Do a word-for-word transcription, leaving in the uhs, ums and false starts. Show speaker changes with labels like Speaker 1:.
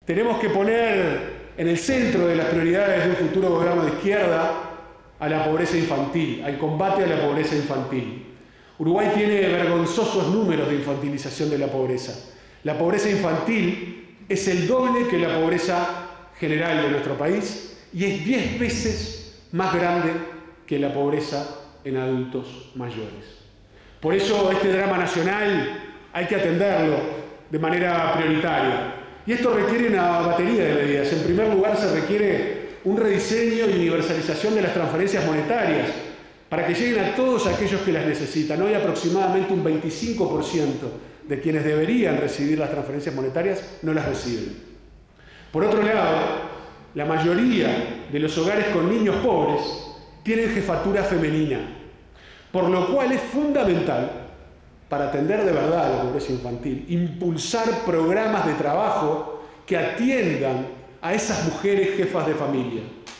Speaker 1: Tenemos que poner en el centro de las prioridades de un futuro gobierno de izquierda a la pobreza infantil, al combate a la pobreza infantil. Uruguay tiene vergonzosos números de infantilización de la pobreza. La pobreza infantil es el doble que la pobreza general de nuestro país y es diez veces más grande que la pobreza en adultos mayores. Por eso este drama nacional hay que atenderlo de manera prioritaria. Y esto requiere una batería de medidas. En primer lugar, se requiere un rediseño y universalización de las transferencias monetarias para que lleguen a todos aquellos que las necesitan. Hoy aproximadamente un veinticinco por ciento de quienes deberían recibir las transferencias monetarias no las reciben. Por otro lado, la mayoría de los hogares con niños pobres tienen jefatura femenina, por lo cual es fundamental, para atender de verdad a la pobreza infantil, impulsar programas de trabajo que atiendan a esas mujeres jefas de familia.